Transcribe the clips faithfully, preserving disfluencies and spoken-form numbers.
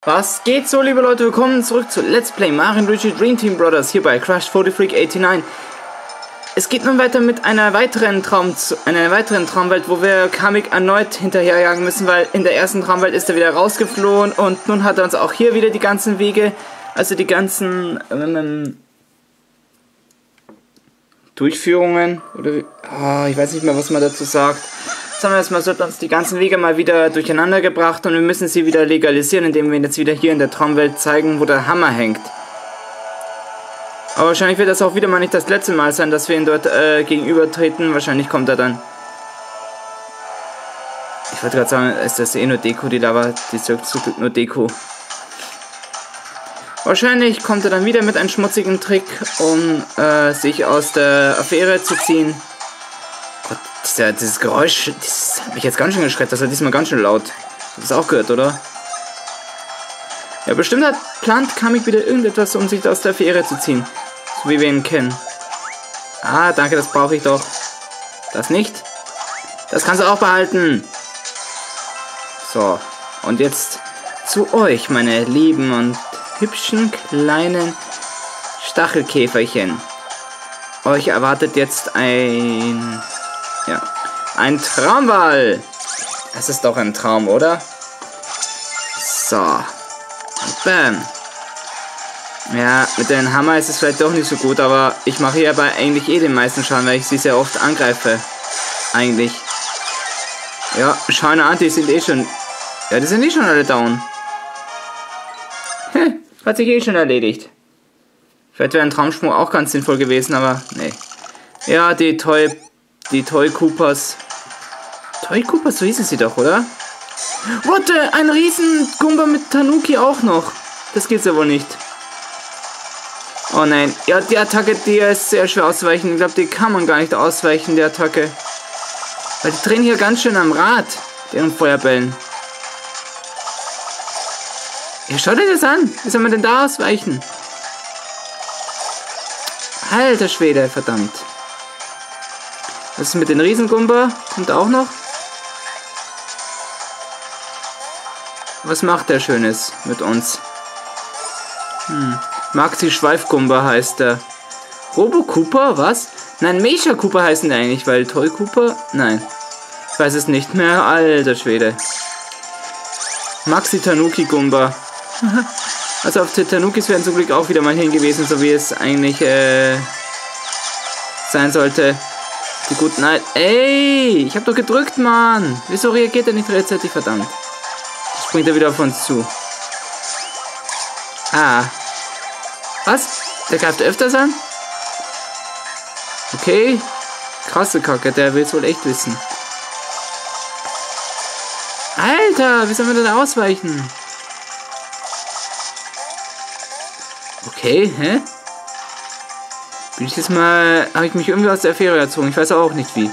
Was geht so, liebe Leute? Willkommen zurück zu Let's Play Mario und Luigi Dream Team Brothers hier bei Crash forty Freak neunundachtzig. Es geht nun weiter mit einer weiteren Traum einer weiteren Traumwelt, wo wir Kamek erneut hinterherjagen müssen, weil in der ersten Traumwelt ist er wieder rausgeflohen und nun hat er uns auch hier wieder die ganzen Wege, also die ganzen ähm, Durchführungen oder oh, ich weiß nicht mehr, was man dazu sagt. Sagen wir erstmal, so hat uns die ganzen Wege mal wieder durcheinander gebracht und wir müssen sie wieder legalisieren, indem wir jetzt wieder hier in der Traumwelt zeigen, wo der Hammer hängt. Aber wahrscheinlich wird das auch wieder mal nicht das letzte Mal sein, dass wir ihn dort äh, gegenübertreten. Wahrscheinlich kommt er dann. Ich wollte gerade sagen, ist das eh nur Deko, die Lava, die ist nur Deko. Wahrscheinlich kommt er dann wieder mit einem schmutzigen Trick, um äh, sich aus der Affäre zu ziehen. Gott, dieser, dieses Geräusch, das hat mich jetzt ganz schön geschreckt. Das war diesmal ganz schön laut. Das ist auch gehört, oder? Ja, bestimmt hat plant Kamek wieder irgendetwas, um sich aus der Affäre zu ziehen. So wie wir ihn kennen. Ah, danke, das brauche ich doch. Das nicht? Das kannst du auch behalten. So, und jetzt zu euch, meine lieben und hübschen kleinen Stachelkäferchen. Euch erwartet jetzt ein... Ja, ein Traumball. Das ist doch ein Traum, oder? So. Und bam. Ja, mit dem Hammer ist es vielleicht doch nicht so gut, aber ich mache hier aber eigentlich eh den meisten Schaden, weil ich sie sehr oft angreife. Eigentlich. Ja, Scheune an, die sind eh schon... Ja, die sind eh schon alle down. Heh, hat sich eh schon erledigt. Vielleicht wäre ein Traumsprung auch ganz sinnvoll gewesen, aber nee. Ja, die Toy... Die Toy Koopas. Toy Koopas, so hießen sie doch, oder? Warte, ein riesen Goomba mit Tanuki auch noch. Das geht's ja wohl nicht. Oh nein. Ja, die Attacke, die ist sehr schwer auszuweichen. Ich glaube, die kann man gar nicht ausweichen, die Attacke. Weil die drehen hier ganz schön am Rad, deren Feuerbällen. Ja, schaut euch das an. Wie soll man denn da ausweichen? Alter Schwede, verdammt. Was ist mit den Riesengumba? Kommt auch noch? Was macht der Schönes mit uns? Hm. Maxi Schweifgumba heißt der. Robo Koopa? Was? Nein, Mecha Koopa heißen die eigentlich, weil Toy Koopa? Nein. Ich weiß es nicht mehr. Alter Schwede. Maxi Tanuki Gumba. Also auf die Tanukis wären zum Glück auch wieder mal hingewiesen, so wie es eigentlich äh, sein sollte. Die guten Nein. Ey, ich hab doch gedrückt, Mann. Wieso reagiert er nicht rechtzeitig, verdammt? Jetzt springt er wieder auf uns zu. Ah. Was? Der greift öfters an? Okay. Krasse Kacke, der will es wohl echt wissen. Alter, wie sollen wir denn ausweichen? Okay, hä? Bin ich jetzt mal... Habe ich mich irgendwie aus der Affäre erzogen? Ich weiß auch nicht wie.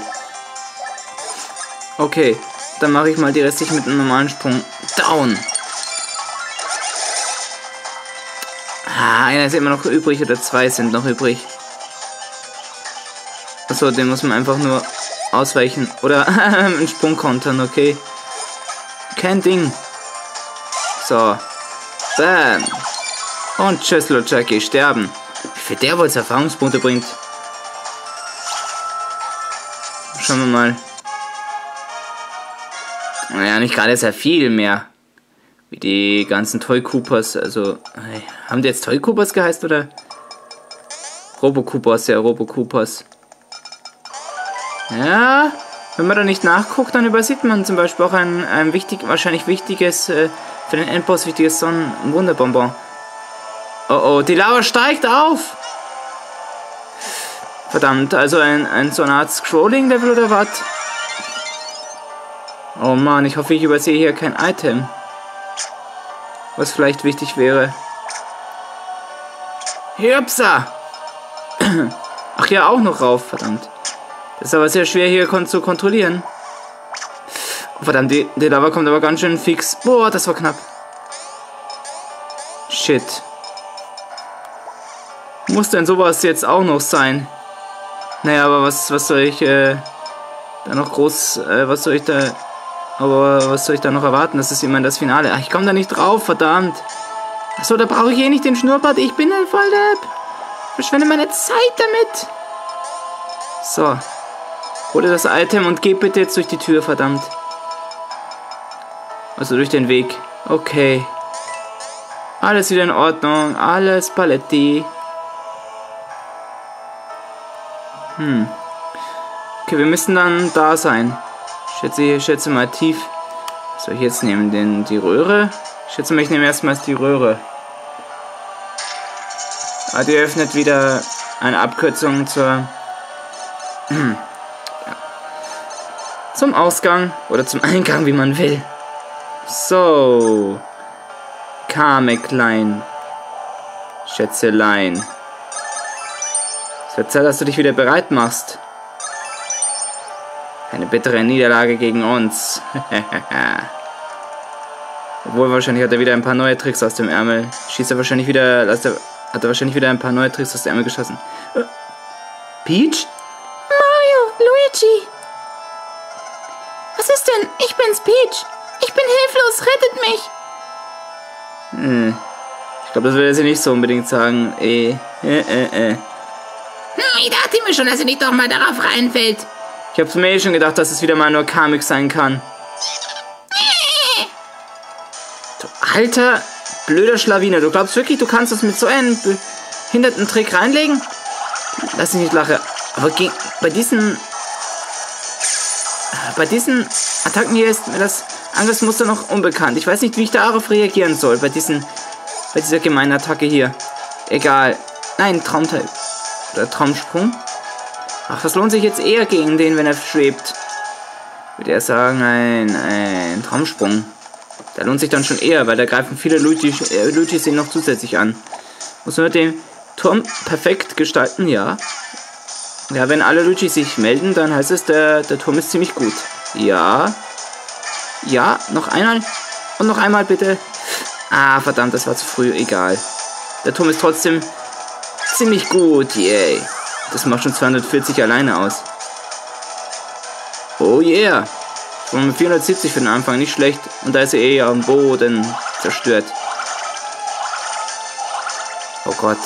Okay, dann mache ich mal die restlich mit einem normalen Sprung. Down! Ah, einer ist immer noch übrig oder zwei sind noch übrig. Achso, den muss man einfach nur ausweichen. Oder einen Sprung kontern, okay. Kein Ding. So. Bam. Und tschüss, Jackie, sterben. Wie viel der wohl Erfahrungspunkte bringt. Schauen wir mal. Naja, nicht gerade sehr viel mehr. Wie die ganzen Toy Koopas. Also, haben die jetzt Toy Koopas geheißt oder? Robo Koopas, ja, Robo Koopas. Ja, wenn man da nicht nachguckt, dann übersieht man zum Beispiel auch ein, ein wichtig, wahrscheinlich wichtiges, äh, für den Endboss wichtiges Sonnenwunderbonbon. Oh oh, die Lava steigt auf! Verdammt, also ein, ein so eine Art Scrolling-Level oder was? Oh Mann, ich hoffe, ich übersehe hier kein Item. Was vielleicht wichtig wäre. Hüpsa! Ach ja, auch noch rauf, verdammt. Das ist aber sehr schwer hier kon zu kontrollieren. Oh, verdammt, die, die Lava kommt aber ganz schön fix. Boah, das war knapp. Shit. Muss denn sowas jetzt auch noch sein? Naja, aber was, was soll ich äh, da noch groß, äh, was soll ich da Aber was soll ich da noch erwarten? Das ist immer das Finale. Ach, ich komme da nicht drauf, verdammt. Achso, da brauche ich eh nicht den Schnurrbart. Ich bin ein Volldepp. Verschwende meine Zeit damit. So. Hol dir das Item und geh bitte jetzt durch die Tür, verdammt. Also durch den Weg. Okay. Alles wieder in Ordnung. Alles Paletti. Hm. Okay, wir müssen dann da sein. Ich schätze, ich schätze mal tief. Was soll ich jetzt nehmen? Den, die Röhre? Ich schätze mal, ich nehme erstmals die Röhre. Ah, die öffnet wieder eine Abkürzung zur... Hm. Ja. Zum Ausgang. Oder zum Eingang, wie man will. So. Kameklein. Schätzelein. Es wird Zeit, dass du dich wieder bereit machst. Eine bittere Niederlage gegen uns. Obwohl, wahrscheinlich hat er wieder ein paar neue Tricks aus dem Ärmel. Schießt er wahrscheinlich wieder... Lässt er, hat er wahrscheinlich wieder ein paar neue Tricks aus dem Ärmel geschossen. Äh, Peach? Mario, Luigi. Was ist denn? Ich bin's, Peach. Ich bin hilflos, rettet mich. Hm. Ich glaube, das will er sie nicht so unbedingt sagen. Eh, äh, äh, äh. Ich dachte mir schon, dass er nicht doch mal darauf reinfällt. Ich hab's mir eh schon gedacht, dass es wieder mal nur Kamek sein kann. Du alter, blöder Schlawiner. Du glaubst wirklich, du kannst das mit so einem behinderten Trick reinlegen? Lass dich nicht lachen. Aber bei diesen... Bei diesen Attacken hier ist mir das Angriffsmuster noch unbekannt. Ich weiß nicht, wie ich darauf reagieren soll. Bei diesen... Bei dieser gemeinen Attacke hier. Egal. Nein, Traumteil. Oder Traumsprung. Ach, das lohnt sich jetzt eher gegen den, wenn er schwebt. Würde er sagen, ein, ein Traumsprung. Der lohnt sich dann schon eher, weil da greifen viele Luigi, äh, Luigis ihn noch zusätzlich an. Muss man den Turm perfekt gestalten, ja. Ja, wenn alle Luigi sich melden, dann heißt es, der, der Turm ist ziemlich gut. Ja. Ja, noch einmal. Und noch einmal bitte. Ah, verdammt, das war zu früh. Egal. Der Turm ist trotzdem ziemlich gut. Yay. Das macht schon zweihundertvierzig alleine aus. Oh yeah. Schon vierhundertsiebzig für den Anfang, nicht schlecht. Und da ist er eh am Boden zerstört. Oh Gott.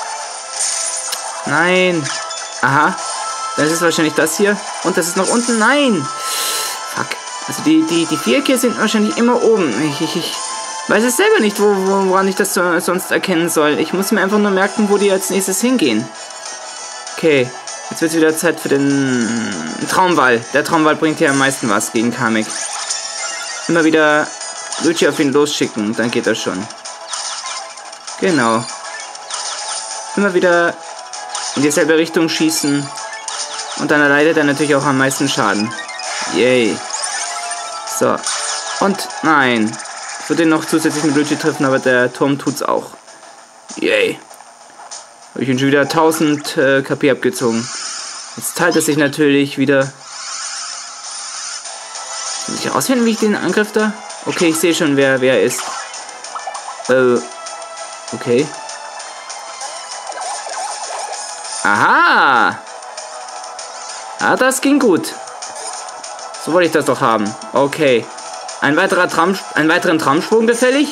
Nein. Aha. Das ist wahrscheinlich das hier. Und das ist noch unten. Nein. Fuck. Also die, die, die Vierecke sind wahrscheinlich immer oben. Ich, ich, ich weiß es selber nicht, wo, wo, woran ich das so, sonst erkennen soll. Ich muss mir einfach nur merken, wo die als nächstes hingehen. Okay, jetzt wird es wieder Zeit für den Traumwall. Der Traumwall bringt hier am meisten was gegen Kamek. Immer wieder Luigi auf ihn losschicken, dann geht das schon. Genau. Immer wieder in dieselbe Richtung schießen. Und dann erleidet er natürlich auch am meisten Schaden. Yay. So. Und nein. Ich würde ihn noch zusätzlich mit Luigi treffen, aber der Turm tut's auch. Yay. Habe ich ihn schon wieder tausend äh, K P abgezogen. Jetzt teilt es sich natürlich wieder. Muss ich herausfinden, wie ich den Angriff da... Okay, ich sehe schon, wer wer ist. Äh, okay. Aha! Ah, das ging gut. So wollte ich das doch haben. Okay. Ein weiterer Traum, einen weiteren Traumsprung gefällig?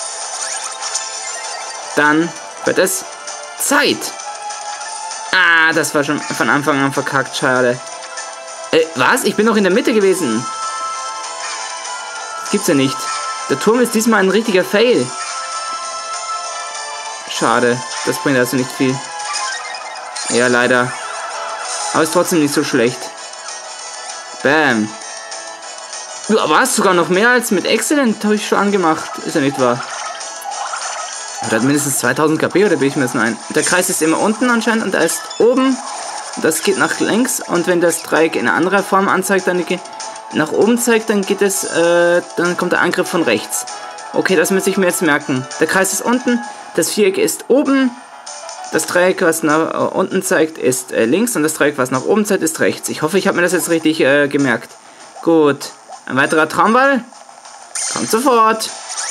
Dann wird es Zeit. Ah, das war schon von Anfang an verkackt. Schade. Äh, was? Ich bin noch in der Mitte gewesen. Das gibt's ja nicht. Der Turm ist diesmal ein richtiger Fail. Schade. Das bringt also nicht viel. Ja, leider. Aber ist trotzdem nicht so schlecht. Bam. Du warst sogar noch mehr als mit Excellent, habe ich schon angemacht. Ist ja nicht wahr. Er hat mindestens zweitausend K P, oder bin ich mir das nur ein? Der Kreis ist immer unten anscheinend und er ist oben. Das geht nach links. Und wenn das Dreieck in einer anderen Form anzeigt, dann geht nach oben zeigt, dann geht es, äh, dann kommt der Angriff von rechts. Okay, das muss ich mir jetzt merken. Der Kreis ist unten, das Viereck ist oben. Das Dreieck, was nach äh, unten zeigt, ist äh, links und das Dreieck, was nach oben zeigt, ist rechts. Ich hoffe, ich habe mir das jetzt richtig äh, gemerkt. Gut. Ein weiterer Traumball. Kommt sofort.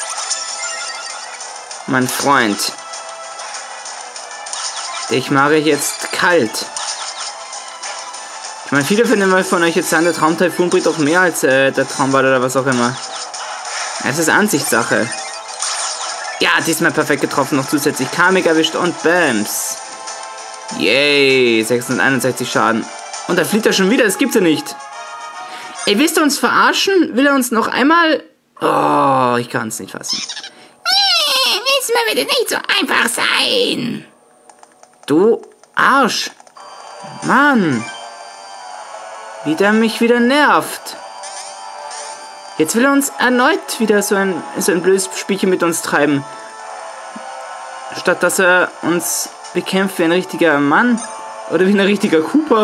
Mein Freund. Dich mache ich jetzt kalt. Ich meine, viele finden von euch jetzt sagen, der Traumtaifun bringt auch mehr als äh, der Traumball oder was auch immer. Es ist Ansichtssache. Ja, diesmal perfekt getroffen, noch zusätzlich Karmik erwischt und Bams. Yay, sechshunderteinundsechzig Schaden. Und da flieht er schon wieder, das gibt's ja nicht. Ey, willst du uns verarschen? Will er uns noch einmal... Oh, ich kann es nicht fassen. Nee, diesmal wird es nicht so einfach sein. Du Arsch. Mann. Wie der mich wieder nervt. Jetzt will er uns erneut wieder so ein, so ein blödes Spielchen mit uns treiben. Statt dass er uns bekämpft wie ein richtiger Mann. Oder wie ein richtiger Cooper.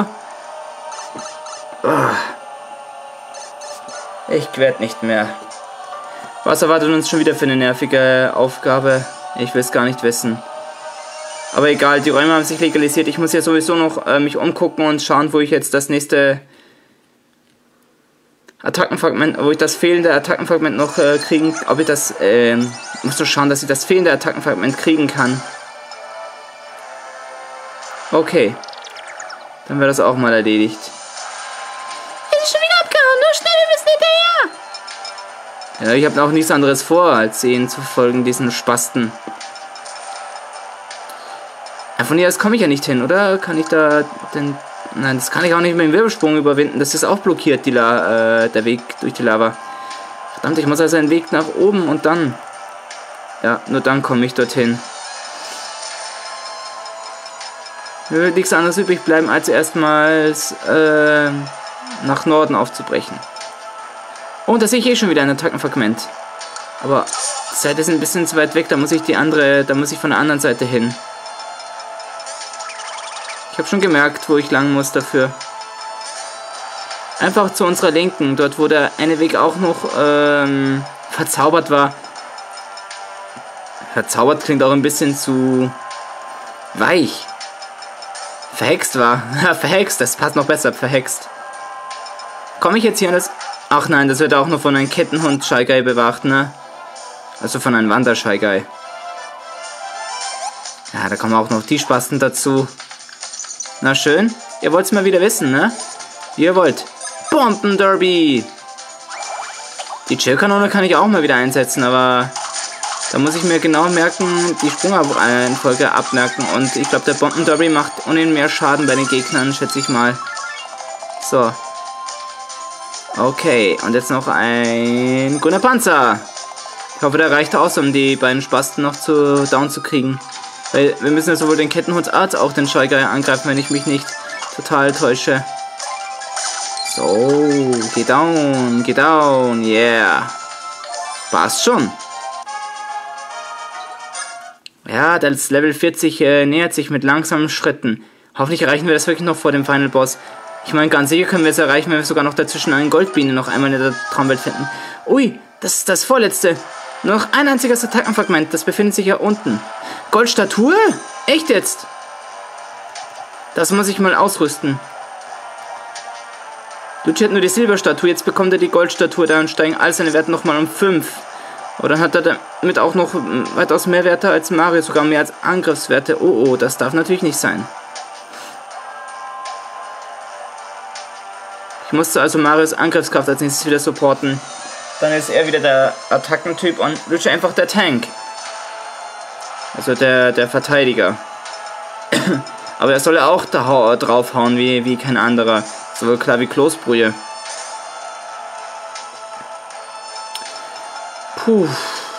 Oh. Ich werd nicht mehr. Was erwartet uns schon wieder für eine nervige Aufgabe? Ich will es gar nicht wissen. Aber egal, die Räume haben sich legalisiert. Ich muss ja sowieso noch äh, mich umgucken und schauen, wo ich jetzt das nächste Attackenfragment, wo ich das fehlende Attackenfragment noch äh, kriegen, ob ich das, äh, muss nur schauen, dass ich das fehlende Attackenfragment kriegen kann. Okay. Dann wäre das auch mal erledigt. Es ist schon wieder abgehauen, nur schnell, wir müssen hinterher. Ja, ich habe auch nichts anderes vor, als ihnen zu folgen, diesen Spasten. Ja, von hier aus komme ich ja nicht hin, oder? Kann ich da denn... Nein, das kann ich auch nicht mit dem Wirbelsprung überwinden. Das ist auch blockiert, die La äh, der Weg durch die Lava. Verdammt, ich muss also einen Weg nach oben und dann... Ja, nur dann komme ich dorthin. Mir wird nichts anderes übrig bleiben, als erstmals äh, nach Norden aufzubrechen. Oh, und da sehe ich eh schon wieder ein Attackenfragment. Aber die Seite ist ein bisschen zu weit weg, da muss ich die andere, da muss ich von der anderen Seite hin. Ich habe schon gemerkt, wo ich lang muss dafür. Einfach zu unserer Linken, dort wo der eine Weg auch noch ähm, verzaubert war. Verzaubert klingt auch ein bisschen zu weich. Verhext war. Verhext, das passt noch besser, verhext. Komme ich jetzt hier an das... Ach nein, das wird auch noch von einem Kettenhund Shy Guy bewacht, ne? Also von einem Wander Shy Guy. Ja, da kommen auch noch die Spasten dazu. Na schön. Ihr wollt es mal wieder wissen, ne? Wie ihr wollt. Bombenderby! Die Chill-Kanone kann ich auch mal wieder einsetzen, aber... Da muss ich mir genau merken, die Sprungreihenfolge abmerken. Und ich glaube, der Bombenderby macht ohnehin mehr Schaden bei den Gegnern, schätze ich mal. So. Okay, und jetzt noch ein grüner Panzer. Ich hoffe, der reicht aus, um die beiden Spasten noch zu down zu kriegen. Weil wir müssen ja sowohl den Kettenhund als auch den Shy Guy angreifen, wenn ich mich nicht total täusche. So, geh down, geh down, yeah. Passt schon. Ja, das Level vierzig äh, nähert sich mit langsamen Schritten. Hoffentlich erreichen wir das wirklich noch vor dem Final Boss. Ich meine, ganz sicher können wir es erreichen, wenn wir sogar noch dazwischen eine Goldbiene noch einmal in der Traumwelt finden. Ui, das ist das vorletzte. Nur noch ein einziges Attackenfragment, das befindet sich ja unten. Goldstatue? Echt jetzt? Das muss ich mal ausrüsten. Luigi hat nur die Silberstatue, jetzt bekommt er die Goldstatue, dann steigen all seine Werte nochmal um fünf. Oder dann hat er damit auch noch weitaus mehr Werte als Mario, sogar mehr als Angriffswerte. Oh, oh, das darf natürlich nicht sein. Ich musste also Marios Angriffskraft als nächstes wieder supporten. Dann ist er wieder der Attackentyp und Luigi einfach der Tank. Also der, der Verteidiger. Aber er soll ja auch da draufhauen wie, wie kein anderer. So klar wie Kloßbrühe. Puh.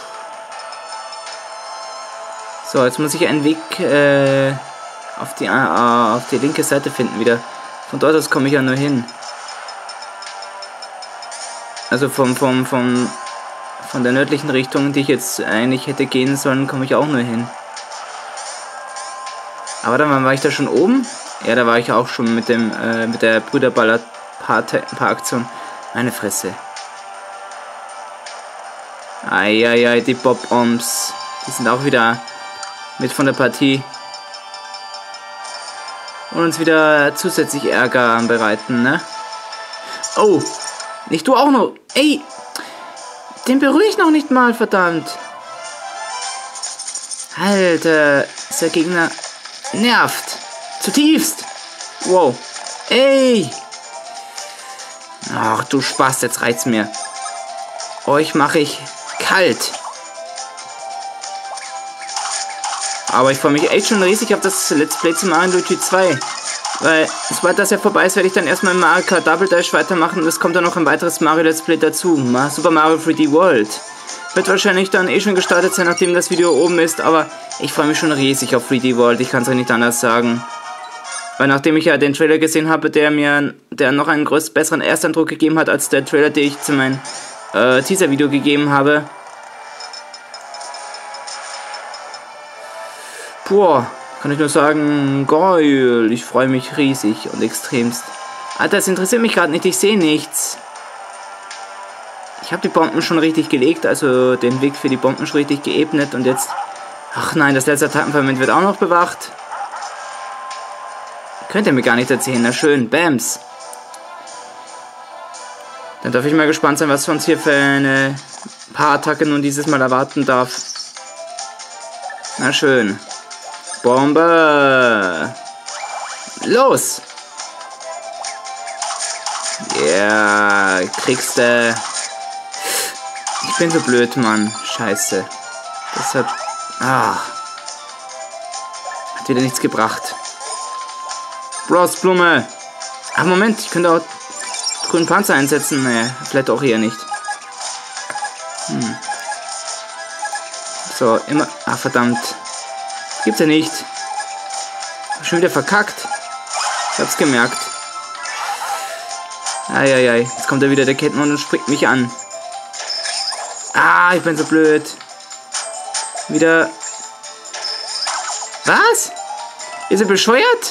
So, jetzt muss ich einen Weg äh, auf, die, äh, auf die linke Seite finden wieder. Von dort aus komme ich ja nur hin. Also vom, vom, vom, von der nördlichen Richtung, die ich jetzt eigentlich hätte gehen sollen, komme ich auch nur hin. Aber dann war ich da schon oben. Ja, da war ich auch schon mit dem äh, mit der Brüderballer-Paar-Aktion. Meine Fresse. Eieiei, die Bob-Oms. Die sind auch wieder mit von der Partie. Und uns wieder zusätzlich Ärger am bereiten, ne? Oh, nicht du auch noch. Ey, den berühre ich noch nicht mal, verdammt. Alter, ist der Gegner nervt. Zutiefst. Wow. Ey, Ach, du Spaß, jetzt reicht's mir. Euch mache ich kalt. Aber ich freue mich echt schon riesig auf das Let's Play zu Mario Luigi zwei. Weil, sobald das ja vorbei ist, werde ich dann erstmal im Mario Kart Double Dash weitermachen und es kommt dann noch ein weiteres Mario Let's Play dazu. Super Mario drei D World. Wird wahrscheinlich dann eh schon gestartet sein, nachdem das Video oben ist, aber ich freue mich schon riesig auf drei D World, ich kann es euch nicht anders sagen. Weil nachdem ich ja den Trailer gesehen habe, der mir der noch einen größten, besseren Ersteindruck gegeben hat, als der Trailer, den ich zu meinem äh, Teaser-Video gegeben habe. Boah, kann ich nur sagen, geil, ich freue mich riesig und extremst. Alter, das interessiert mich gerade nicht, ich sehe nichts. Ich habe die Bomben schon richtig gelegt, also den Weg für die Bomben schon richtig geebnet und jetzt... Ach nein, das letzte Attackenfragment wird auch noch bewacht. Könnt ihr mir gar nicht erzählen, na schön, Bams. Dann darf ich mal gespannt sein, was uns hier für eine Paar-Attacke nun dieses Mal erwarten darf. Na schön. Bombe! Los! Ja, yeah, kriegst du... Ich bin so blöd, Mann. Scheiße. Das hat... Ach. Hat wieder nichts gebracht. Brustblume! Ach, Moment, ich könnte auch grünen Panzer einsetzen. Naja, vielleicht auch eher nicht. Hm. So, immer... Ach, verdammt. Gibt's ja nicht. Schon wieder verkackt. Ich hab's gemerkt. Eieiei. Jetzt kommt da wieder der Kettenhund und springt mich an. Ah, ich bin so blöd. Wieder. Was? Ist er bescheuert?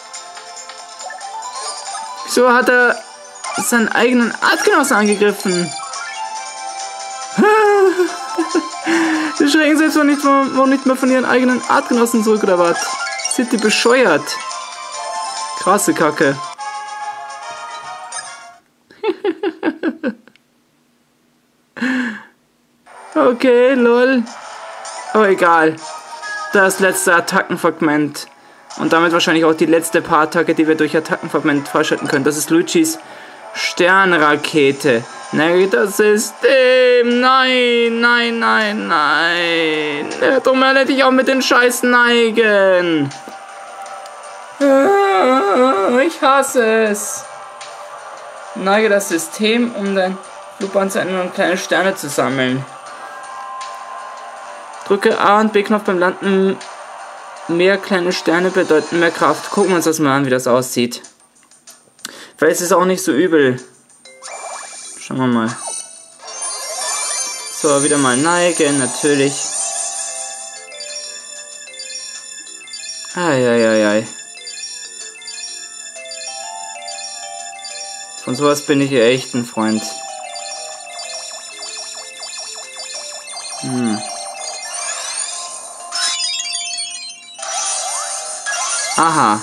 Wieso hat er seinen eigenen Artgenossen angegriffen? Sie schrecken selbst noch nicht, noch nicht mehr von ihren eigenen Artgenossen zurück, oder was? Sind die bescheuert? Krasse Kacke. Okay, lol. Aber egal. Das letzte Attackenfragment. Und damit wahrscheinlich auch die letzte Paar-Attacke, die wir durch Attackenfragment freischalten können. Das ist Luigis Sternrakete. Das System. Nein, nein, nein, nein. Darum hätte ich auch mit den scheiß Neigen. Ich hasse es. Neige das System, um dein Flugpanzer in kleine Sterne zu sammeln. Drücke A und B-Knopf beim Landen. Mehr kleine Sterne bedeuten mehr Kraft. Gucken wir uns das mal an, wie das aussieht. Vielleicht ist es auch nicht so übel. Schauen wir mal. So, wieder mal neigen, natürlich. Eieiei. Von sowas bin ich echt ein Freund. Hm. Aha.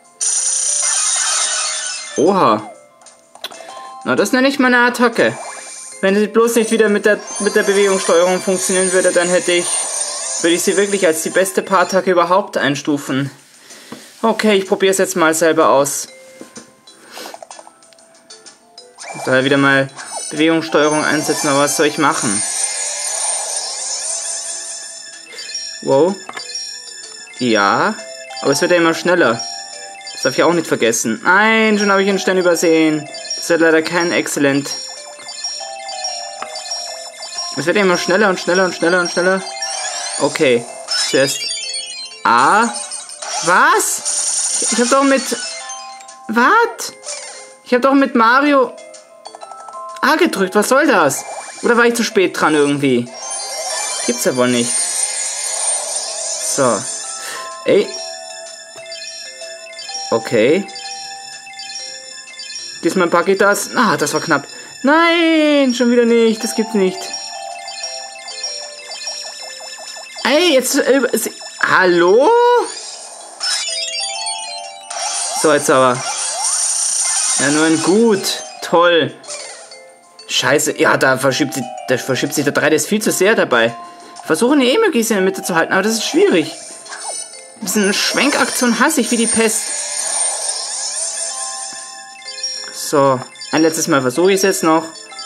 Oha. Na, das nenne ich mal eine Attacke. Wenn sie bloß nicht wieder mit der, mit der Bewegungssteuerung funktionieren würde, dann hätte ich, würde ich sie wirklich als die beste Paar-Attacke überhaupt einstufen. Okay, ich probiere es jetzt mal selber aus. Ich soll wieder mal Bewegungssteuerung einsetzen, aber was soll ich machen? Wow. Ja. Aber es wird ja immer schneller. Das darf ich auch nicht vergessen. Nein, schon habe ich einen Stern übersehen. Das wird leider kein Exzellent. Es wird ja immer schneller und schneller und schneller und schneller. Okay. Zuerst A. Was? Ich habe doch mit... Was? Ich habe doch mit Mario A gedrückt. Was soll das? Oder war ich zu spät dran irgendwie? Gibt's ja wohl nicht. So. Ey. Okay. Diesmal packe ich das. Ah, das war knapp. Nein, schon wieder nicht. Das gibt's nicht. Ey, jetzt... Äh, hallo? So, jetzt aber. Ja, nur ein Gut. Toll. Scheiße. Ja, da verschiebt, sie, da verschiebt sich der drei D ist viel zu sehr dabei. Versuche eine E-Möglichkeit in der Mitte zu halten, aber das ist schwierig. Ein bisschen Schwenkaktion hasse ich wie die Pest. So, ein letztes Mal versuche ich es jetzt noch.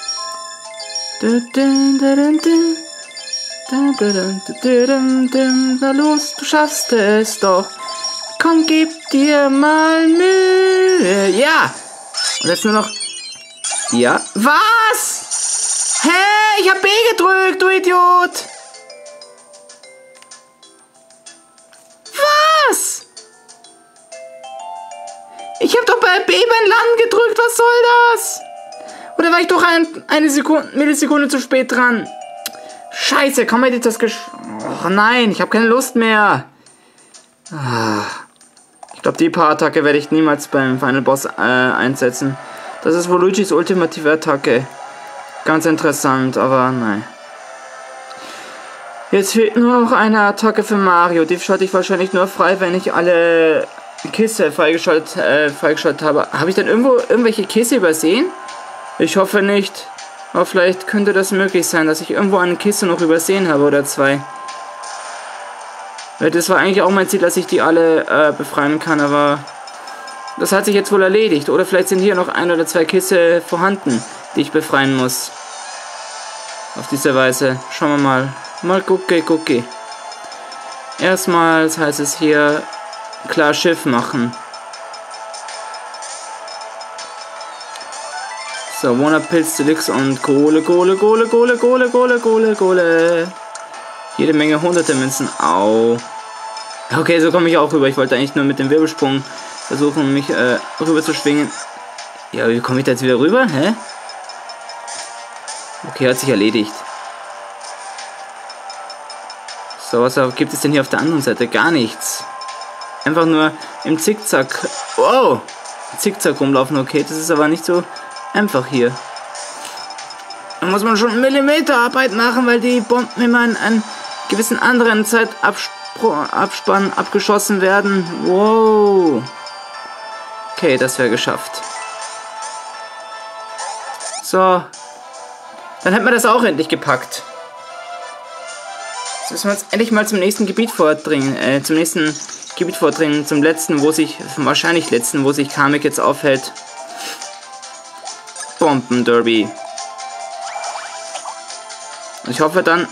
Na los, du schaffst es doch. Komm, gib dir mal Mühe. Ja. Und jetzt nur noch... Ja. Was? Hä? Ich hab B gedrückt, du Idiot. Was? Ich hab doch bei B beim Land gedrückt. Was soll das? Oder war ich doch ein, eine Sekunde, Millisekunde zu spät dran? Scheiße, komm mal jetzt das Gesch... Oh nein, ich habe keine Lust mehr. Ah. Ich glaube, die Paar-Attacke werde ich niemals beim Final Boss äh, einsetzen. Das ist wohl Luigis ultimative Attacke. Ganz interessant, aber nein. Jetzt fehlt nur noch eine Attacke für Mario. Die schalte ich wahrscheinlich nur frei, wenn ich alle Kiste freigeschaltet, äh, freigeschaltet habe. Habe ich denn irgendwo irgendwelche Kiste übersehen? Ich hoffe nicht. Aber vielleicht könnte das möglich sein, dass ich irgendwo eine Kiste noch übersehen habe oder zwei. Das war eigentlich auch mein Ziel, dass ich die alle äh, befreien kann, aber das hat sich jetzt wohl erledigt. Oder vielleicht sind hier noch ein oder zwei Kiste vorhanden, die ich befreien muss. Auf diese Weise. Schauen wir mal. Mal gucke, gucke. Erstmals heißt es hier klar Schiff machen. So, Warner Pilz Deluxe und Kohle, Kohle, Kohle, Kohle, Kohle, Kohle, Kohle, Kohle. Jede Menge hunderte Münzen. Au. Okay, so komme ich auch rüber. Ich wollte eigentlich nur mit dem Wirbelsprung versuchen, mich äh, rüber zu schwingen. Ja, wie komme ich da jetzt wieder rüber? Hä? Okay, hat sich erledigt. So, was gibt es denn hier auf der anderen Seite? Gar nichts. Einfach nur im Zickzack. Wow! Zickzack rumlaufen, okay. Das ist aber nicht so einfach hier. Da muss man schon Millimeterarbeit machen, weil die Bomben immer in einen gewissen anderen Zeitabspann abgeschossen werden. Wow. Okay, das wäre geschafft. So. Dann hätten wir das auch endlich gepackt. Jetzt müssen wir jetzt endlich mal zum nächsten Gebiet vordringen. Äh, zum nächsten Gebiet vordringen. Zum letzten, wo sich, wahrscheinlich letzten, wo sich Kamek jetzt aufhält. Bombenderby. Und ich hoffe dann,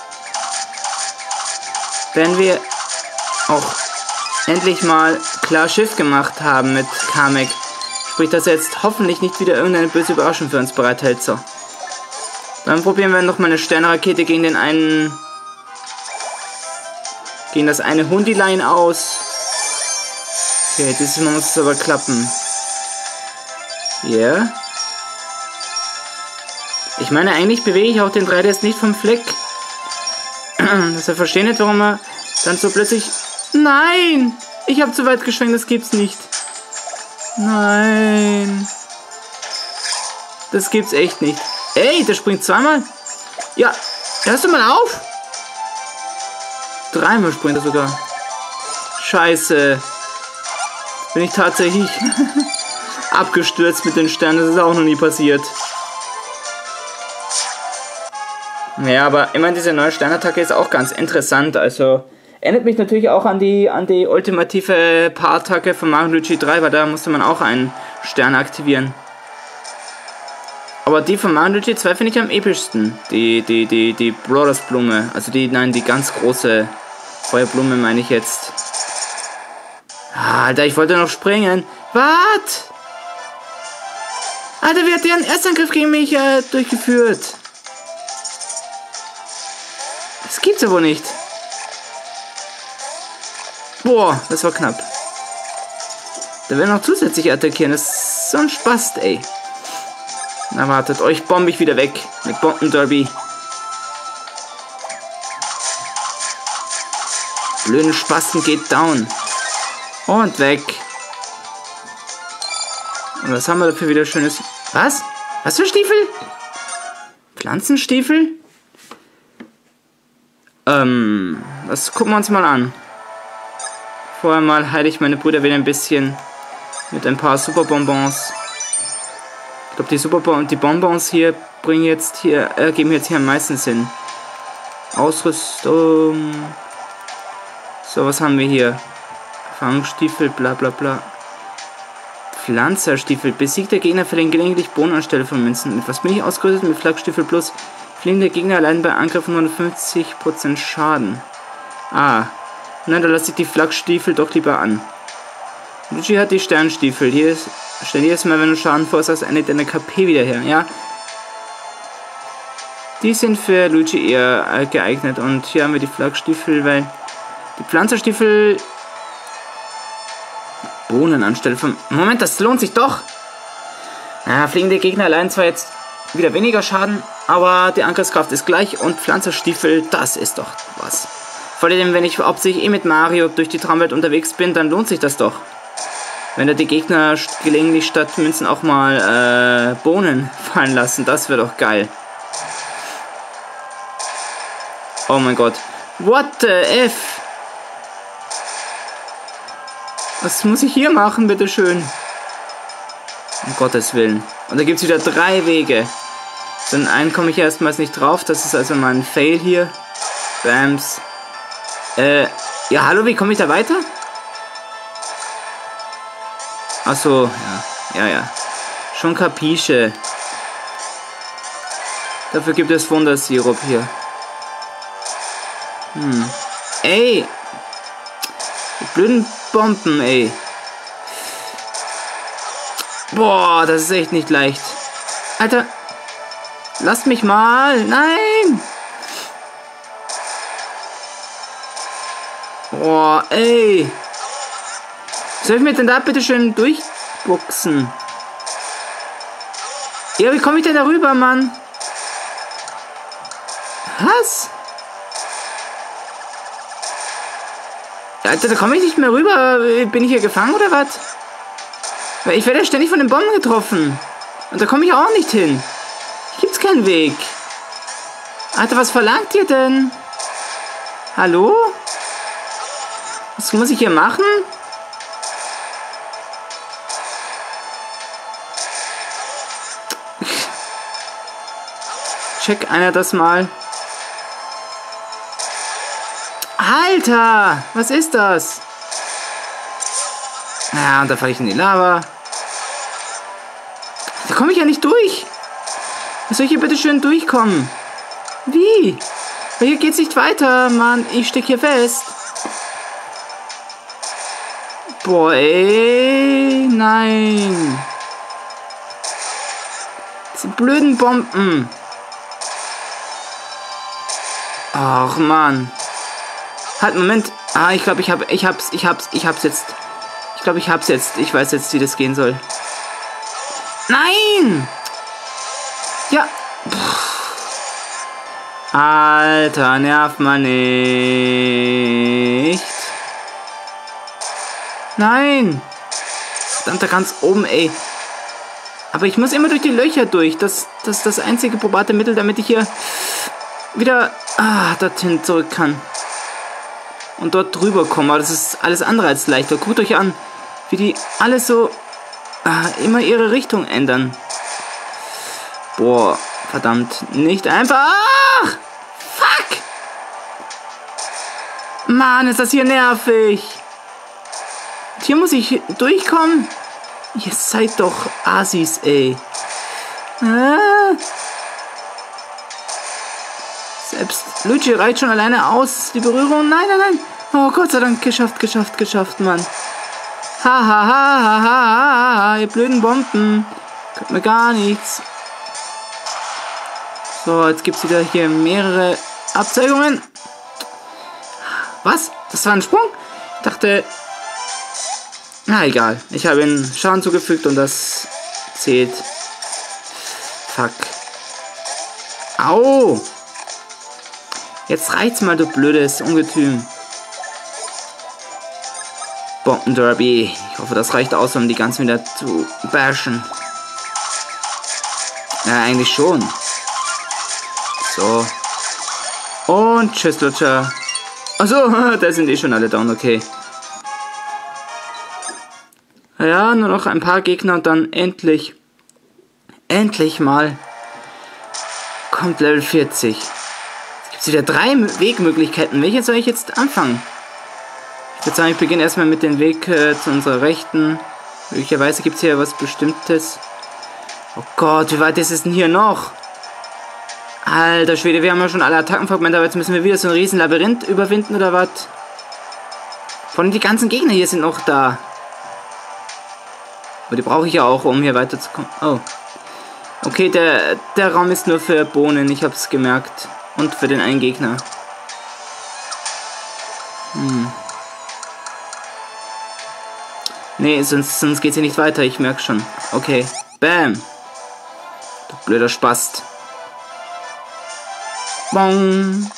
wenn wir auch endlich mal klar Schiff gemacht haben mit Kamek, sprich, dass er jetzt hoffentlich nicht wieder irgendeine böse Überraschung für uns bereithält. So. Dann probieren wir noch mal eine Sternrakete gegen den einen, gegen das eine Hundilein aus. Okay, dieses Mal muss es aber klappen. Ja. Yeah. Ich meine, eigentlich bewege ich auch den drei D S nicht vom Fleck. Dass er versteht nicht, warum er dann so plötzlich... Nein! Ich habe zu weit geschwenkt, das gibt's nicht. Nein. Das gibt's echt nicht. Ey, der springt zweimal. Ja, hörst du mal auf? Dreimal springt er sogar. Scheiße. Bin ich tatsächlich abgestürzt mit den Sternen. Das ist auch noch nie passiert. Ja, aber immerhin diese neue Sternattacke ist auch ganz interessant. Also erinnert mich natürlich auch an die an die ultimative Paar-Attacke von Mario Luigi drei, weil da musste man auch einen Stern aktivieren. Aber die von Mario Luigi zwei finde ich am epischsten. Die die die die Brothers Blume, also die nein die ganz große Feuerblume meine ich jetzt. Ah, Alter, ich wollte noch springen. Was? Alter, wer hat deren Erstangriff gegen mich äh, durchgeführt? Das gibt's aber nicht. Boah, das war knapp. Da werden noch zusätzlich attackieren. Das ist so ein Spaß, ey. Na wartet, euch bombe ich wieder weg. Mit Bombenderby. Blöden Spasten geht down. Und weg. Und was haben wir dafür wieder schönes... Was? Was für Stiefel? Pflanzenstiefel? Ähm, das gucken wir uns mal an. Vorher mal heile ich meine Brüder wieder ein bisschen mit ein paar Superbonbons. Ich glaube, die Superbonbons und die Bonbons hier bringen jetzt hier, äh, geben jetzt hier am meisten Sinn. Ausrüstung. So, was haben wir hier? Fangstiefel, bla bla bla. Pflanzerstiefel. Besiegter Gegner verlieren gelegentlich Bohnen anstelle von Münzen. Mit was bin ich ausgerüstet? Mit Flakstiefel plus. Fliegen der Gegner allein bei Angriffen hundertfünfzig Prozent Schaden. Ah. Nein, da lasse ich die Flakstiefel doch lieber an. Luigi hat die Sternstiefel. Hier ist, stell jedes Mal, wenn du Schaden verursachst, eine deiner K P wieder her. Ja. Die sind für Luigi eher geeignet. Und hier haben wir die Flakstiefel, weil die Pflanzerstiefel Bohnen anstelle von... Moment, das lohnt sich doch. Ja, fliegende Gegner allein zwar jetzt wieder weniger Schaden, aber die Angriffskraft ist gleich und Pflanzerstiefel, das ist doch was. Vor allem, wenn ich hauptsächlich eh mit Mario durch die Traumwelt unterwegs bin, dann lohnt sich das doch. Wenn da die Gegner gelegentlich statt Münzen auch mal äh, Bohnen fallen lassen, das wäre doch geil. Oh mein Gott. What the F? Was muss ich hier machen, bitteschön? Um Gottes Willen. Und da gibt es wieder drei Wege. Dann einen komme ich erstmals nicht drauf. Das ist also mein Fail hier. Bams. Äh, ja, hallo, wie komme ich da weiter? Achso, ja, ja, ja. Schon kapische. Dafür gibt es Wundersirup hier. Hm. Ey! Die blöden Bomben, ey. Boah, das ist echt nicht leicht. Alter. Lasst mich mal. Nein! Boah, ey. Soll ich mir denn da bitte schön durchboxen? Ja, wie komme ich denn da rüber, Mann? Was? Alter, da komme ich nicht mehr rüber. Bin ich hier gefangen oder was? Weil ich werde ja ständig von den Bomben getroffen. Und da komme ich auch nicht hin. Hier gibt's keinen Weg. Alter, was verlangt ihr denn? Hallo? Was muss ich hier machen? Check einer das mal. Alter, was ist das? Ja, und da falle ich in die Lava. Da komme ich ja nicht durch. Was soll ich hier bitte schön durchkommen? Wie? Weil hier geht's nicht weiter, Mann. Ich stecke hier fest. Boah, ey. Nein. Diese blöden Bomben. Ach, Mann. Halt, Moment. Ah, ich glaube, ich habe, ich hab's, ich hab's, ich hab's jetzt. Ich glaube, ich hab's jetzt. Ich weiß jetzt, wie das gehen soll. Nein! Ja. Puh. Alter, nervt man nicht. Nein. Verdammt, da ganz oben, ey. Aber ich muss immer durch die Löcher durch. Das, das ist das einzige probate Mittel, damit ich hier wieder ah, dorthin zurück kann. Und dort drüber kommen. Aber das ist alles andere als leichter. Guckt euch an, wie die alles so ah, immer ihre Richtung ändern. Boah, verdammt. Nicht einfach. Ach, fuck! Mann, ist das hier nervig. Und hier muss ich durchkommen. Ihr seid doch Assis, ey. Ah. Selbst Luigi reicht schon alleine aus. Die Berührung. Nein, nein, nein. Oh, Gott sei Dank. Geschafft, geschafft, geschafft, Mann. Ha, ha, ha, ha, ha, ha. Ihr blöden Bomben. Könnt mir gar nichts. So, jetzt gibt es wieder hier mehrere Abzeigungen. Was? Das war ein Sprung? Ich dachte... Na, egal. Ich habe ihm Schaden zugefügt und das zählt. Fuck. Au! Jetzt reicht's mal, du blödes Ungetüm. Bombenderby. Ich hoffe, das reicht aus, um die ganzen wieder zu bashen. Ja, eigentlich schon. So. Und tschüss, Lutscher. Achso, da sind eh schon alle down, okay. Ja, nur noch ein paar Gegner und dann endlich, endlich mal kommt Level vierzig. Jetzt gibt es wieder drei Wegmöglichkeiten. Welche soll ich jetzt anfangen? Ich würde sagen, ich beginne erstmal mit dem Weg äh, zu unserer Rechten. Möglicherweise gibt es hier was Bestimmtes. Oh Gott, wie weit ist es denn hier noch? Alter Schwede, wir haben ja schon alle Attackenfragmente, aber jetzt müssen wir wieder so ein riesen Labyrinth überwinden oder was? Vor allem die ganzen Gegner hier sind noch da. Aber die brauche ich ja auch, um hier weiterzukommen. Oh. Okay, der, der Raum ist nur für Bohnen, ich hab's gemerkt. Und für den einen Gegner. Hm. Nee, sonst, sonst geht's hier nicht weiter, ich merke schon. Okay. Bam. Du blöder Spast. Bong.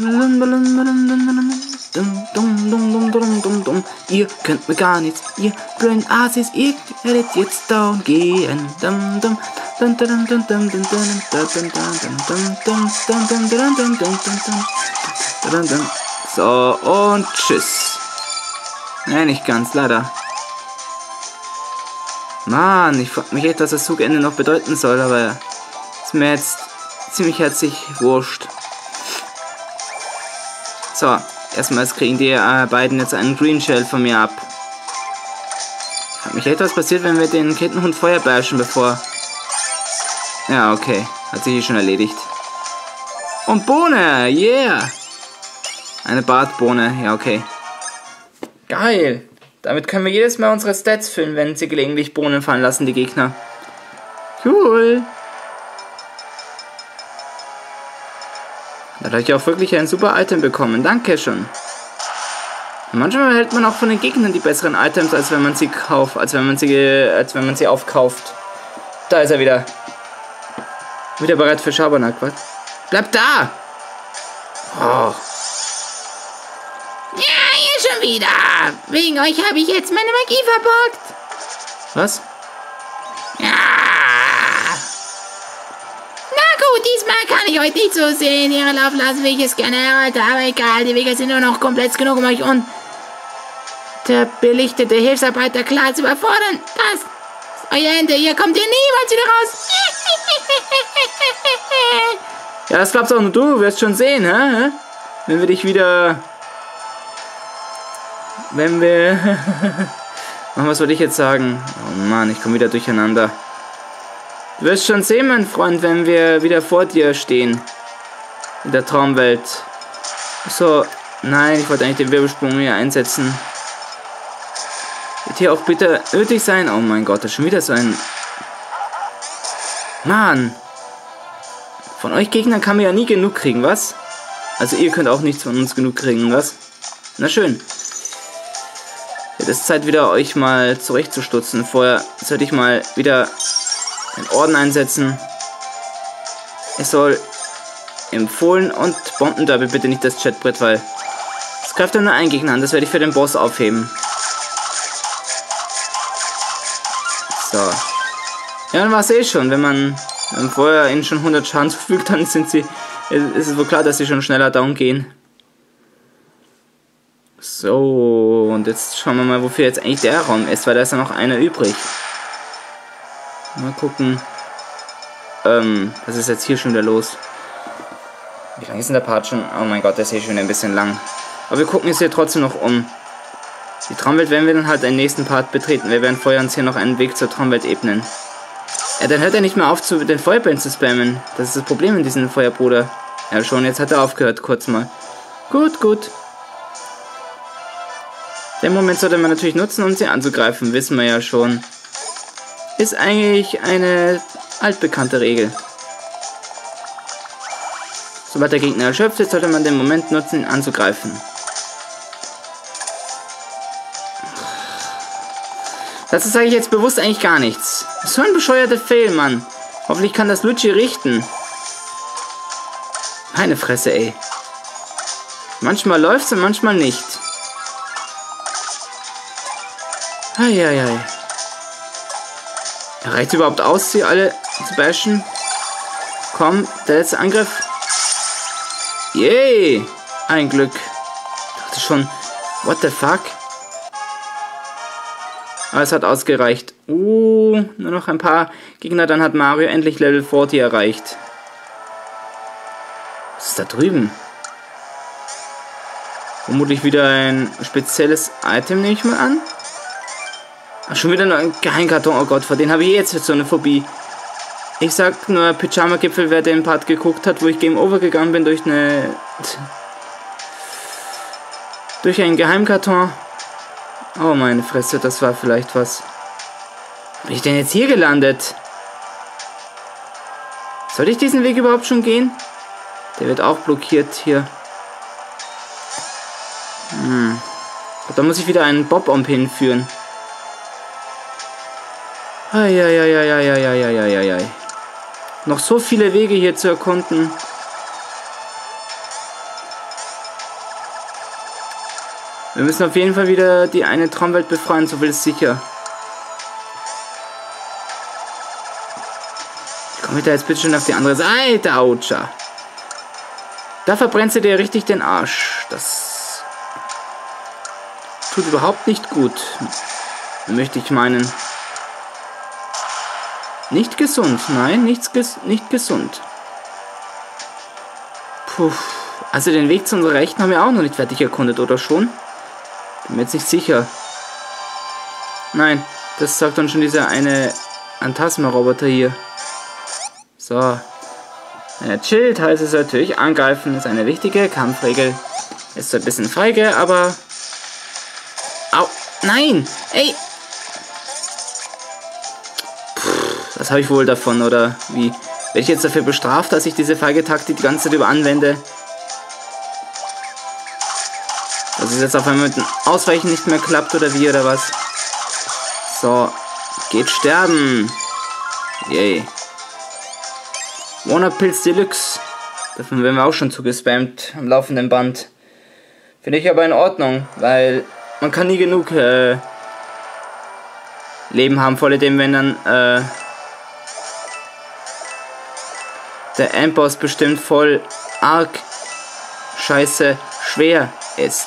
Ihr könnt mir gar nichts, ihr blöden Asis, ihr werdet jetzt down gehen. So, und tschüss. Nee, nicht ganz, leider. Mann, ich frag mich echt, was das Zugende noch bedeuten soll, aber ist mir jetzt ziemlich herzlich wurscht. So, erstmal kriegen die äh, beiden jetzt einen Green Shell von mir ab. Frag mich echt, was passiert, wenn wir den Kettenhund Feuer bashen, bevor... Ja, okay. Hat sich hier schon erledigt. Und Bohne, yeah! Eine Bartbohne, ja, okay. Geil! Damit können wir jedes Mal unsere Stats füllen, wenn sie gelegentlich Bohnen fallen lassen, die Gegner. Cool! Da habe ich auch wirklich ein super Item bekommen. Danke schon. Manchmal erhält man auch von den Gegnern die besseren Items, als wenn man sie kauft, als wenn man sie, als wenn man sie aufkauft. Da ist er wieder. Wieder bereit für Schabernack, was? Bleib da! Oh. Ja, ihr schon wieder. Wegen euch habe ich jetzt meine Magie verbockt. Was? Ja. Na gut, diesmal kann ich euch nicht so sehen. Ihre Lauf lassen, wie ich es gerne erhalte. Aber egal, die Wege sind nur noch komplex genug, um euch und der belichtete Hilfsarbeiter klar zu überfordern. Das ist euer Ende. Ihr kommt hier niemals wieder raus. Ja, das glaubst auch nur du. Du wirst schon sehen, hä? Wenn wir dich wieder... Wenn wir... Was wollte ich jetzt sagen? Oh Mann, ich komme wieder durcheinander. Du wirst schon sehen, mein Freund, wenn wir wieder vor dir stehen. In der Traumwelt. So, nein, ich wollte eigentlich den Wirbelsprung hier einsetzen. Wird hier auch bitte nötig sein? Oh mein Gott, das ist schon wieder so ein... Mann! Von euch Gegnern kann man ja nie genug kriegen, was? Also ihr könnt auch nichts von uns genug kriegen, was? Na schön. Jetzt ist Zeit wieder, euch mal zurechtzustutzen. Vorher sollte ich mal wieder den Orden einsetzen. Es soll empfohlen und Bombenderby bitte nicht das Chatbrett, weil es greift ja nur einen Gegner an. Das werde ich für den Boss aufheben. So. Ja, dann war es eh schon. Wenn man, wenn man vorher ihnen schon hundert Schaden zufügt, dann sind sie, ist es wohl klar, dass sie schon schneller down gehen. So, und jetzt schauen wir mal, wofür jetzt eigentlich der Raum ist, weil da ist ja noch einer übrig. Mal gucken. Ähm, was ist jetzt hier schon wieder los? Wie lange ist denn der Part schon? Oh mein Gott, der ist hier schon ein bisschen lang. Aber wir gucken jetzt hier trotzdem noch um. Die Traumwelt werden wir dann halt im nächsten Part betreten. Wir werden vorher uns hier noch einen Weg zur Traumwelt ebnen. Ja, dann hört er nicht mehr auf, zu den Feuerbällen zu spammen. Das ist das Problem in diesem Feuerbruder. Ja schon, jetzt hat er aufgehört, kurz mal. Gut, gut. Den Moment sollte man natürlich nutzen, um sie anzugreifen, wissen wir ja schon. Ist eigentlich eine altbekannte Regel. Sobald der Gegner erschöpft ist, sollte man den Moment nutzen, ihn anzugreifen. Dazu sage ich jetzt bewusst eigentlich gar nichts. So ein bescheuerter Fail, Mann. Hoffentlich kann das Luigi richten. Meine Fresse, ey. Manchmal läuft's und manchmal nicht. Eieiei. Reicht überhaupt aus, sie alle zu bashen? Komm, der letzte Angriff. Yay! Ein Glück. Ich dachte schon, what the fuck? Aber es hat ausgereicht. Uh, nur noch ein paar Gegner, dann hat Mario endlich Level vierzig erreicht. Was ist da drüben? Vermutlich wieder ein spezielles Item, nehme ich mal an. Ach, schon wieder nur ein Geheimkarton. Oh Gott, vor den habe ich jetzt so eine Phobie. Ich sag nur Pyjama-Gipfel, wer den Part geguckt hat, wo ich Game Over gegangen bin durch eine... durch einen Geheimkarton. Oh meine Fresse, das war vielleicht was. Bin ich denn jetzt hier gelandet? Soll ich diesen Weg überhaupt schon gehen? Der wird auch blockiert hier. Hm. Da muss ich wieder einen Bob-Omb hinführen. Eieieiei. Noch so viele Wege hier zu erkunden. Wir müssen auf jeden Fall wieder die eine Traumwelt befreien, so viel ist sicher. Komm ich da jetzt bitte schon auf die andere Seite, Autscha. Da verbrennst du dir richtig den Arsch. Das tut überhaupt nicht gut. Möchte ich meinen. Nicht gesund, nein, nichts ges nicht gesund. Puh. Also den Weg zu unserer Rechten haben wir auch noch nicht fertig erkundet, oder schon? Bin mir jetzt nicht sicher. Nein, das sagt dann schon dieser eine Antasma-Roboter hier. So. Ja, chillt heißt es natürlich, angreifen ist eine wichtige Kampfregel. Ist so ein bisschen feige, aber... Au, nein, ey! Was habe ich wohl davon, oder wie? Werde ich jetzt dafür bestraft, dass ich diese feige Taktik die ganze Zeit über anwende? Dass es jetzt auf einmal mit dem Ausweichen nicht mehr klappt, oder wie, oder was? So, geht sterben. Yay. Wanna-Pilz Deluxe. Davon werden wir auch schon zugespammt am laufenden Band. Finde ich aber in Ordnung, weil man kann nie genug äh, Leben haben, vor allem wenn dann äh, der Endboss bestimmt voll arg scheiße schwer ist.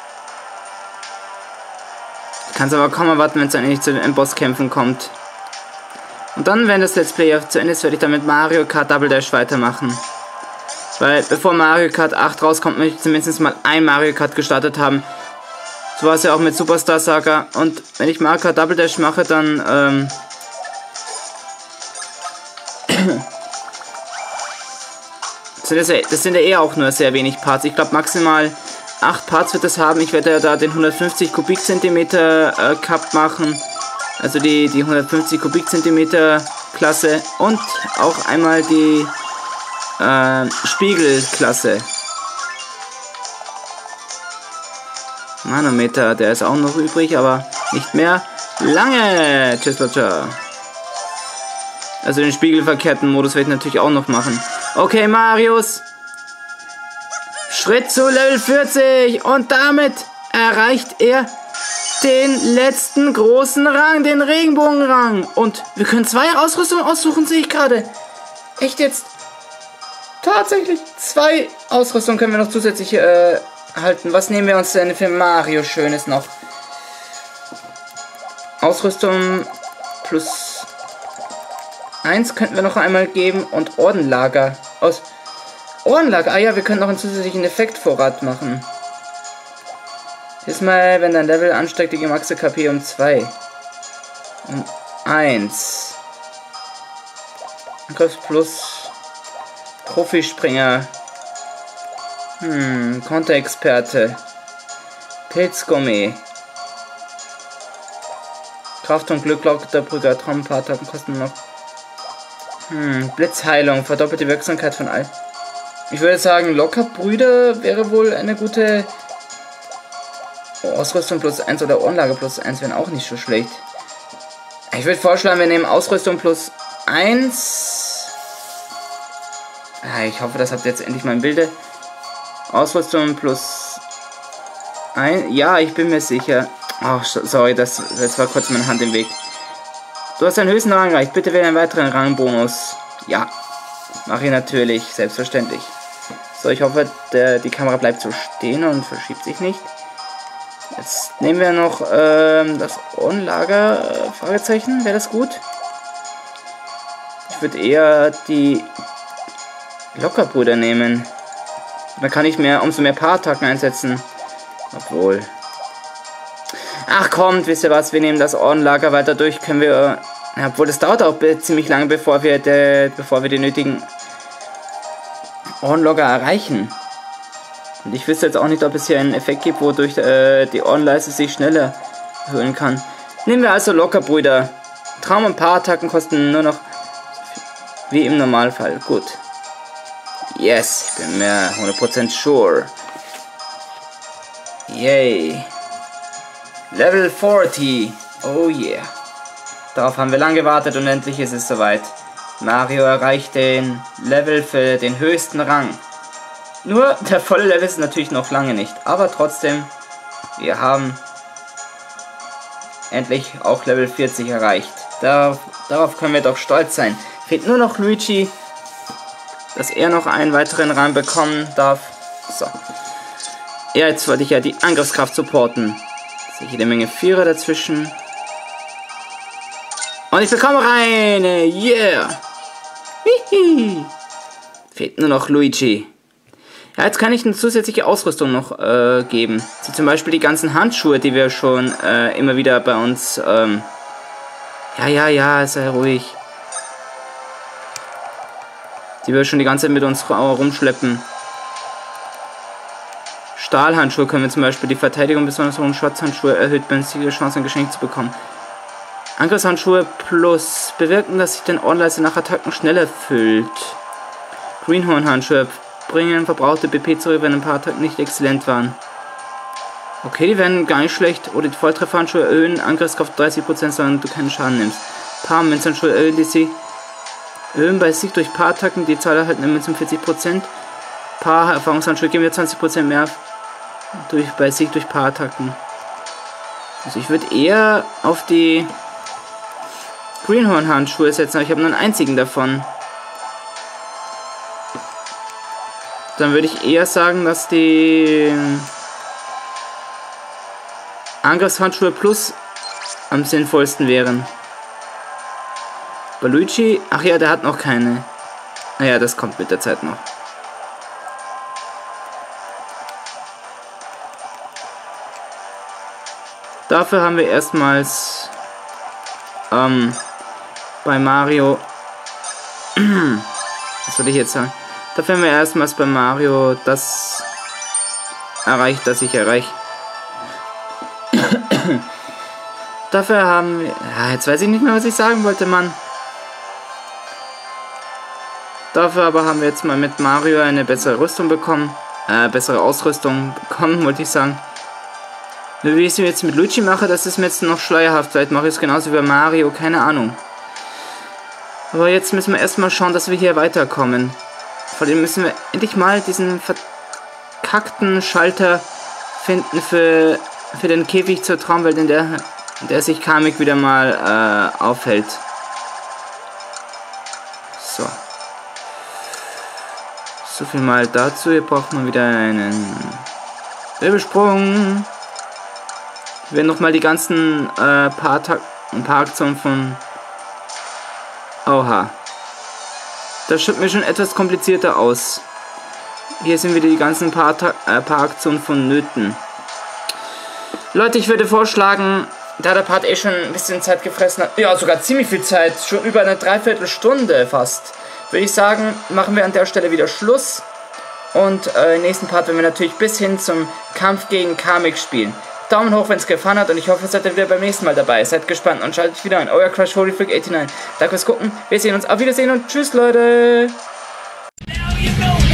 Ich kann es aber kaum erwarten, wenn es dann endlich zu den Endboss-Kämpfen kommt. Und dann, wenn das Let's Play zu Ende ist, werde ich dann mit Mario Kart Double Dash weitermachen. Weil bevor Mario Kart acht rauskommt, möchte ich zumindest mal ein Mario Kart gestartet haben. So war es ja auch mit Superstar Saga. Und wenn ich Mario Kart Double Dash mache, dann ähm, sind das, ja, das sind ja eher auch nur sehr wenig Parts. Ich glaube maximal acht Parts wird das haben. Ich werde ja da den hundertfünfzig Kubikzentimeter äh, Cup machen. Also die, die hundertfünfzig Kubikzentimeter Klasse. Und auch einmal die äh, Spiegelklasse. Manometer, der ist auch noch übrig, aber nicht mehr lange. Tschüss, Leute. Also den spiegelverkehrten Modus werde ich natürlich auch noch machen. Okay, Marius. Schritt zu Level vierzig. Und damit erreicht er den letzten großen Rang, den Regenbogenrang. Und wir können zwei Ausrüstungen aussuchen, sehe ich gerade. Echt jetzt? Tatsächlich zwei Ausrüstungen können wir noch zusätzlich äh, halten. Was nehmen wir uns denn für Mario Schönes noch? Ausrüstung plus eins könnten wir noch einmal geben und Ordenlager. Aus Ohrenlager. Ah ja, wir können noch einen zusätzlichen Effektvorrat machen. Diesmal, wenn dein Level ansteigt, die Maxe K P um zwei. Um eins. Angriffs plus Profispringer. Hm, Konterexperte. Pilzgummi. Kraft und Glück, lauter Brüder, Traumpaartaten kosten noch. Hm, Blitzheilung, verdoppelte Wirksamkeit von all. Ich würde sagen, Lockerbrüder wäre wohl eine gute Ausrüstung plus eins oder Ohrenlage plus eins wären auch nicht so schlecht. Ich würde vorschlagen, wir nehmen Ausrüstung plus eins. Ah, ich hoffe, das habt ihr jetzt endlich mal im Bilde. Ausrüstung plus eins. Ja, ich bin mir sicher. Oh, sorry, das, das war kurz meine Hand im Weg. Du hast deinen höchsten Rang erreicht. Bitte wähle einen weiteren Rangbonus. Ja, mache ich natürlich, selbstverständlich. So, ich hoffe, der, die Kamera bleibt so stehen und verschiebt sich nicht. Jetzt nehmen wir noch ähm, das Ohrenlager, äh, Fragezeichen, wäre das gut? Ich würde eher die Lockerbrüder nehmen. Dann kann ich mehr, umso mehr Paarattacken einsetzen. Obwohl. Ach kommt, wisst ihr was, wir nehmen das Ohrenlager weiter durch, können wir... Ja, obwohl, das dauert auch ziemlich lange, bevor wir, de, bevor wir die nötigen Ohrenlogger erreichen. Und ich wüsste jetzt auch nicht, ob es hier einen Effekt gibt, wodurch äh, die Ohrenleiste sich schneller erhöhen kann. Nehmen wir also locker, Brüder. Traum- und Paarattacken kosten nur noch wie im Normalfall. Gut. Yes, ich bin mir hundert Prozent sure. Yay. Level vierzig. Oh yeah. Darauf haben wir lang gewartet und endlich ist es soweit. Mario erreicht den Level für den höchsten Rang. Nur der volle Level ist natürlich noch lange nicht. Aber trotzdem, wir haben endlich auch Level vierzig erreicht. Darauf, darauf können wir doch stolz sein. Fehlt nur noch Luigi, dass er noch einen weiteren Rang bekommen darf. So. Ja, jetzt wollte ich ja die Angriffskraft supporten. Sehe jede Menge Vierer dazwischen. Und ich bekomme eine. Yeah. Hihi. Fehlt nur noch Luigi. Ja, jetzt kann ich eine zusätzliche Ausrüstung noch äh, geben. So zum Beispiel die ganzen Handschuhe, die wir schon äh, immer wieder bei uns... Ähm ja, ja, ja, sei ruhig. Die wir schon die ganze Zeit mit uns rumschleppen. Stahlhandschuhe können wir zum Beispiel die Verteidigung besonders hohen Schwarzhandschuhe erhöht, bei uns die Chance ein Geschenk zu bekommen. Angriffshandschuhe plus bewirken, dass sich den Ohrenleiste nach Attacken schneller füllt. Greenhorn-Handschuhe bringen verbrauchte B P zurück, wenn ein paar Attacken nicht exzellent waren. Okay, die werden gar nicht schlecht. Oder die Volltrefferhandschuhe erhöhen Angriffskraft dreißig Prozent, sondern du keinen Schaden nimmst. Paar Münzhandschuhe erhöhen die sie. Erhöhen bei Sieg durch Paar-Attacken die Zahl erhaltener Münzen vierzig Prozent. Paar Erfahrungshandschuhe geben wir zwanzig Prozent mehr durch, bei Sieg durch Paar-Attacken. Also ich würde eher auf die Greenhorn-Handschuhe setzen, aber ich habe nur einen einzigen davon. Dann würde ich eher sagen, dass die Angriffshandschuhe plus am sinnvollsten wären. Bei Luigi, ach ja, der hat noch keine. Naja, das kommt mit der Zeit noch. Dafür haben wir erstmals ähm, bei Mario, was soll ich jetzt sagen? Dafür haben wir erstmals bei Mario das erreicht, das ich erreiche. Dafür haben wir... Ja, jetzt weiß ich nicht mehr, was ich sagen wollte, Mann. Dafür aber haben wir jetzt mal mit Mario eine bessere Rüstung bekommen. Äh, bessere Ausrüstung bekommen, wollte ich sagen. Nur wie ich es jetzt mit Luigi mache, das ist mir jetzt noch schleierhaft. Vielleicht mache ich es genauso wie bei Mario, keine Ahnung. Aber jetzt müssen wir erstmal schauen, dass wir hier weiterkommen. Vor allem müssen wir endlich mal diesen verkackten Schalter finden für, für den Käfig zur Traumwelt, in der, in der sich Kamek wieder mal äh, aufhält. So. So viel mal dazu. Hier braucht man wieder einen Wirbelsprung. Wir werden nochmal die ganzen äh, paar, paar Aktionen von... Oha. Das schaut mir schon etwas komplizierter aus. Hier sind wieder die ganzen paar, äh, paar Aktionen von Nöten. Leute, ich würde vorschlagen, da der Part eh schon ein bisschen Zeit gefressen hat, ja sogar ziemlich viel Zeit, schon über eine Dreiviertelstunde fast, würde ich sagen, machen wir an der Stelle wieder Schluss. Und äh, im nächsten Part werden wir natürlich bis hin zum Kampf gegen Kamek spielen. Daumen hoch, wenn es gefallen hat, und ich hoffe, ihr seid wieder beim nächsten Mal dabei. Seid gespannt und schaltet wieder ein. Euer Crash Holy Freak neunundachtzig. Danke fürs Gucken. Wir sehen uns. Auf Wiedersehen und tschüss, Leute. Now you know.